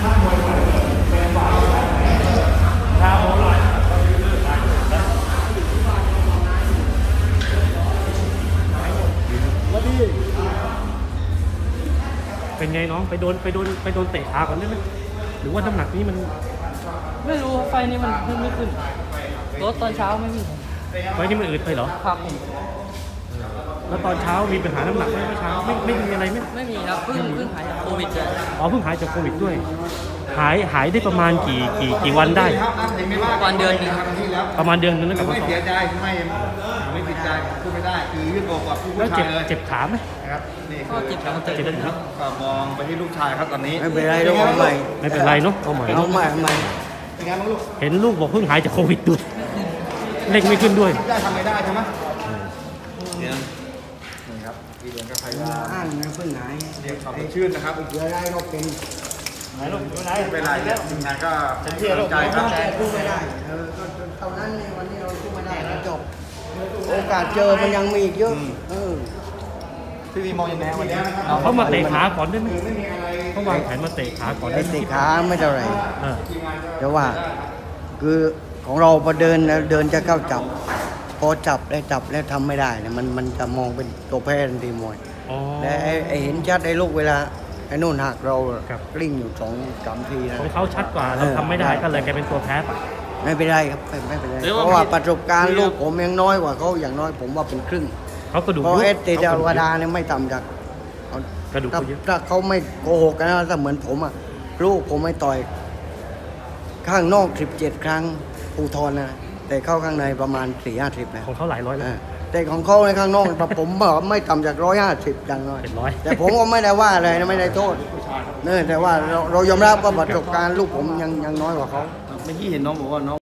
เป็นไงน้องไปโดนเตะขาก่อนได้ไหมหรือว่าน้ำหนักนี้มันไม่รู้ไฟนี้มันไม่ขึ้นรถตอนเช้าไม่มีไฟนี้มันอืดไปเหรอครับผมแล้วตอนเช้ามีปัญหาน้ำหนักไหมเมื่อเช้าไม่มีอะไรไหมไม่มีครับเพิ่งหายจากโควิดเลยอ๋อเพิ่งหายจากโควิดด้วยหายได้ประมาณกี่วันได้วันเดือนนึงประมาณเดือนนึงแล้วกลับมาไม่เสียใจไม่ผิดใจพูดไม่ได้คือยืดอกกับผู้ชายเลยเจ็บขาไหมครับนี่ก็เจ็บขาเจ็บครับก็มองไปที่ลูกชายครับตอนนี้ไม่เป็นไรลูกใหม่ไม่เป็นไรเนาะเอาใหม่เอาใหม่เป็นไงบ้างลูกเห็นลูกบอกเพิ่งหายจากโควิดด้วยเล็กไม่ขึ้นด้วยได้ทำไม่ได้ใช่ไหมนี่ครับพี่เดือนก็พยายามอ้างนะเพิ่งหายเรียกความชื่นนะครับเยอะได้ก็เป็นไหนลูกไม่เป็นไรเนี่ยทีมงานก็เป็นที่ใจครับพูดไม่ได้เท่านั้นในวันนี้เราพูดไม่ได้แล้วจบโอกาสเจอมันยังมีอีกเยอะพี่วีมองยังไงวันนี้เขามาเตะขาก่อนได้ไหมเขาวางแผนมาเตะขาก่อนไอ้เตะขาไม่เท่าไหร่แต่ว่าคือของเราพอเดินแล้วเดินจะเข้าจับพอจับแล้วทำไม่ได้เนี่ยมันจะมองเป็นตัวแพ้ทันทีมวยและไอ้เห็นชัดไอ้ลูกเวลาไอ้นู่นหักเรากลิ้งอยู่2-3 ทีนะของเขาชัดกว่าเราทำไม่ได้ก็เลยกลายเป็นตัวแพ้ไปไม่เป็นไรครับไม่เป็นไรเพราะว่าประสบการณ์ลูกผมยังน้อยกว่าเขาอย่างน้อยผมว่าเป็นครึ่งเขากระดูกเพราะเอสเตจาวดาเนี่ยไม่ต่ำจากกระดูกถ้าเขาไม่โกหกกันนะถ้าเหมือนผมอ่ะลูกผมไม่ต่อยข้างนอก17 ครั้งภูทรนะแต่เข้าข้างในประมาณ4-50นะของเขาหลายร้อยแล้วแต่ของเขาในข้างนอกผมไม่ต่ำจาก150ดังน้อยแต่ผมก็ไม่ได้ว่าอะไรนะไม่ได้โทษเนี่ยแต่ว่าเรายอมรับว่าประสบการณ์ลูกผมยังน้อยกว่าเขาเมื่อกี้เห็นน้องบอกว่าน้อง